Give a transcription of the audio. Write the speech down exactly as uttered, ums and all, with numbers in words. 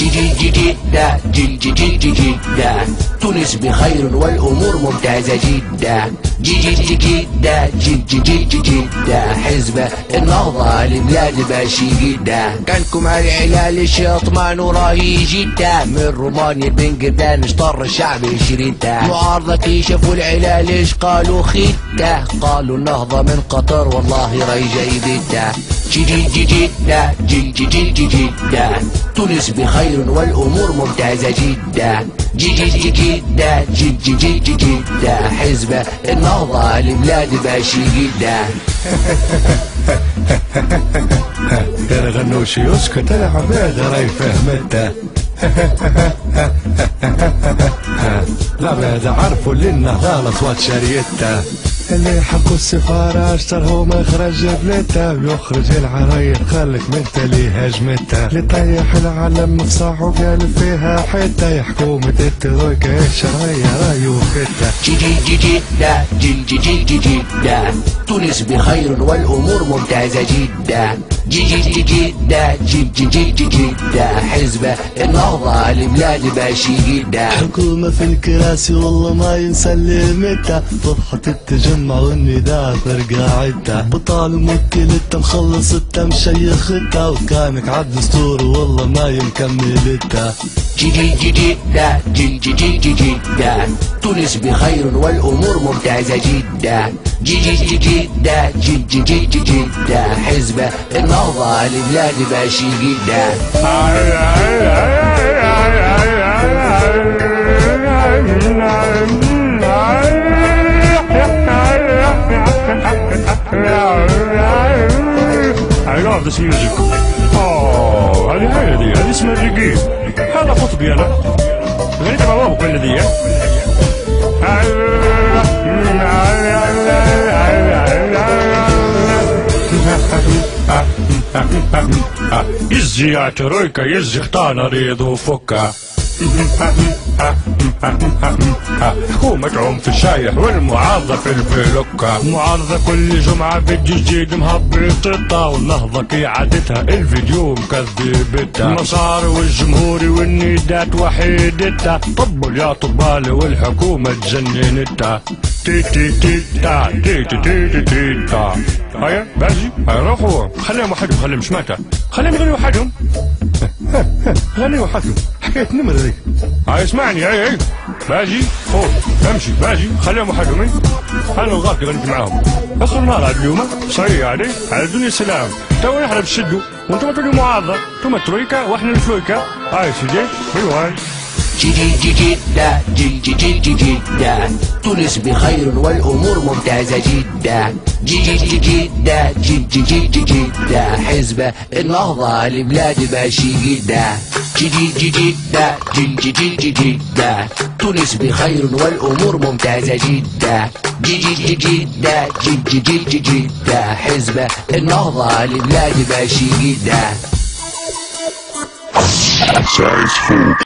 جديد جدا جد جد جدا تونس بخير والأمور ممتازة جدا. جديد جدا جد جد جدا حزب النهضة لبلاد ماشي جدا. كانكم على العلال الشطمان وراهي جدا من رومانيا بن قردان اشطر الشعب شريته. معارضة كي شافوا العلال ايش قالوا خيته قالوا النهضة من قطر والله راهي جيدته. جديد جدا جد جد جدا تونس بخير والأمور ممتازة جدا. جديد جدا جد جد جدا حزب النهضة لبلاد ماشي جدا. يا غنوشي اسكت العباد راهي فهمتها. العباد عرفوا اللي النهضة الاصوات شريتها. اللي حقوا السفارة اشترهو مخرج بلادها ويخرج العراير خلك منت اللي هجمتها. اللي طيح العالم مفصح وقال فيها حتة حكومة الترويكا الشرعية راهي وفتها. جديد جدا جد جد جدا تونس بخير والأمور ممتازة جدا. جديد جدا جد جد جدا حزب النهضة لبلاد ماشي جدا. حكومة في الكراسي والله ما ينسلمتها. فرحة التجمع والنداء فرقة عدة. بطال موكلتها مخلصتها مشيختها وكانك عبد دستور والله ما يمكملتها. جديد جدا جد جد جدا تونس بخير والأمور ممتازة جدا. جديد جدا جد جد جدا حزب النهضة لبلاد ماشي جدا. I love this music. Oh, هذه هذه هذه اسمها الريجي. هذا قطبي أنا. غنيت مع بابا كل ذي. يزي يا ترويكا يزي اختانا ريض وفكا. حكومة عنف الشايح والمعارضة في الفلوكة. معارضة كل جمعة فيديو جديد مهبطتها والنهضة كي عادتها الفيديو مكذبتها. المسار والجمهوري والندات وحيدتها. طبل يا طبال والحكومة تجننتها. تي تي تي تا تي تي تي تي تي تا. هيا باجي هيا روحوا خليهم وحدهم خليهم شماتة خليهم يغنوا وحدهم. غني وحدهم حكاية نمرة ذيك. هاي اسمعني هاي هاي باجي فوق امشي باجي خليهم وحدهم. انا وغارتي غنيت معاهم اخر نهار هذا اليوم صحيح علي على الدنيا سلام. تو نحن بشدوا وانتم تقولوا معارضة انتم الترويكا واحنا الفلويكا. هاي سيدي بالواي. جديد جدا جد جد جدا تونس بخير والأمور ممتازة جدا. جديد جدا جد جد جدا حزب النهضة لبلاد ماشي جدا. جديد جدا جد جد جدا تونس بخير والأمور ممتازة جدا. جديد جدا جد جد جدا حزب النهضة لبلاد ماشي جدا.